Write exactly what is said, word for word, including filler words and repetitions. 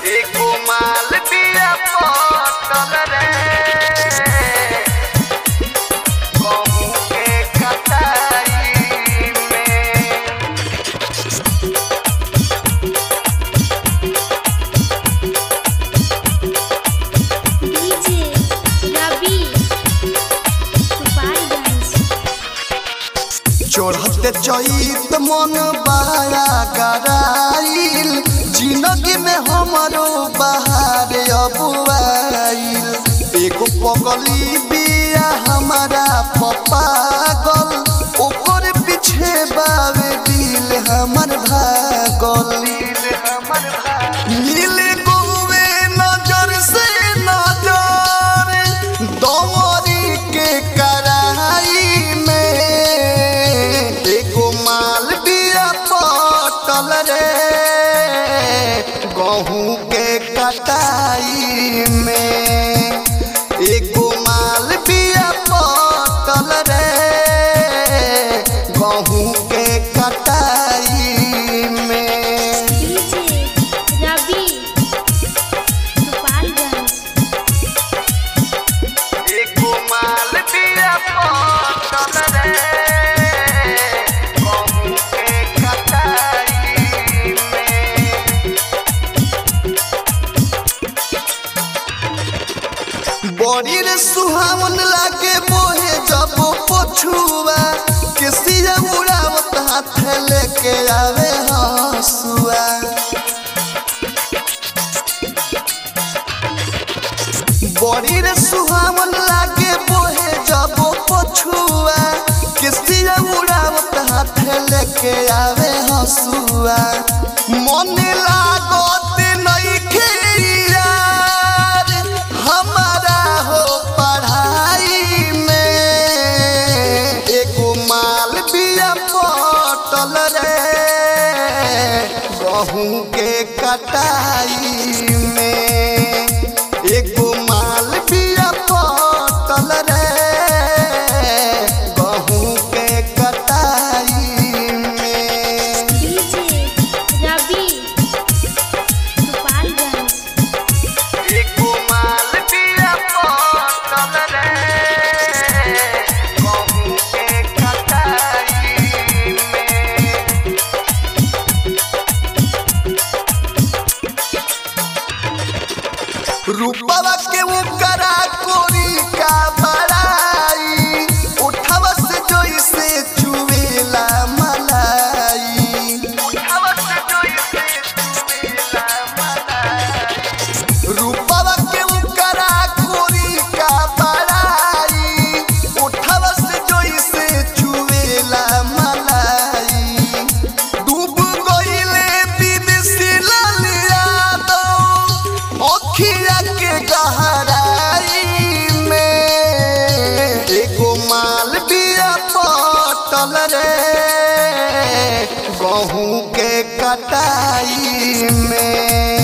एको माल बिया पटल रे कहूँ के कटाई में। डीजे रवि गोपालगंज। चढ़ते चैत मन बड़ा गराइल जिंदगी में हमारो बहार अब आइल। एगो पगली बिया हमारा पागल ओकर पीछे बावे दिल हमर भागल। मिल गोवे नजर से नजर दौरी के कराई में एको माल बिया पटल रे गहूँ के कटाई में। एको माल बिया पटल रे गहूँ के कटाई में। डीजे रवि गोपालगंज। एको माल बिया पटल रे गहूँ के कटाई में। बड़ी रे सुहावन लागे मोहे जब पछुआ किसिया उड़ावत हाथ लेके आवे हंसुआ। बड़ी रे सुहावन लागे मोहे जब पछुआ किसिया उड़ावत हाथ लेके आवे हंसुआ। मन लागत नइखे यार हमारा हो पढ़ाई में एको माल बिया पटल रे गहूँ के कटाई में। एको माल बिया पटल रे गहूँ के कटाई में। डीजे रवि गोपालगंज। एको माल बिया पटल रे गहूँ के कटाई में। रूपवा के उकरा कोरी का बड़ाई उठावा से जोइसे चुवेला मलाई। उठावा से जोइसे चुवेला मलाई। रूपवा के उकरा कोरी का बड़ाई उठावा से जोइसे चुवेला मलाई। डूब गइले विदेशी लाल यादव अखिया के गहराई में एको माल बिया पटल रे गहूँ के कटाई में।